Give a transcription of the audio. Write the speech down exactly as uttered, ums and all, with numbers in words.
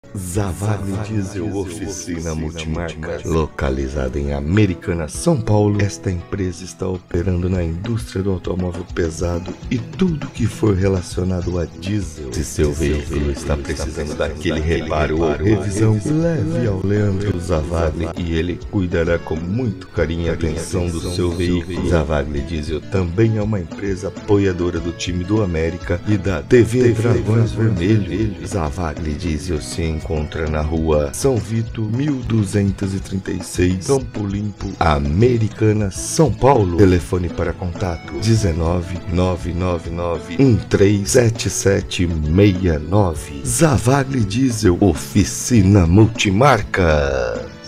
Zavagli Diesel Oficina Multimarcas, localizada em Americana, São Paulo. Esta empresa está operando na indústria do automóvel pesado e tudo que for relacionado a diesel. Se seu veículo está precisando daquele reparo ou revisão, leve ao Leandro Zavagli e ele cuidará com muito carinho e atenção do seu veículo. Zavagli Diesel também é uma empresa apoiadora do time do América e da T V Dragões Vermelhos. Zavagli Diesel sim encontra na rua São Vito, mil duzentos e trinta e seis, Campo Limpo, Americana, São Paulo. Telefone para contato dezenove, nove nove nove, um três sete sete seis nove. Zavagli Diesel Oficina Multimarca.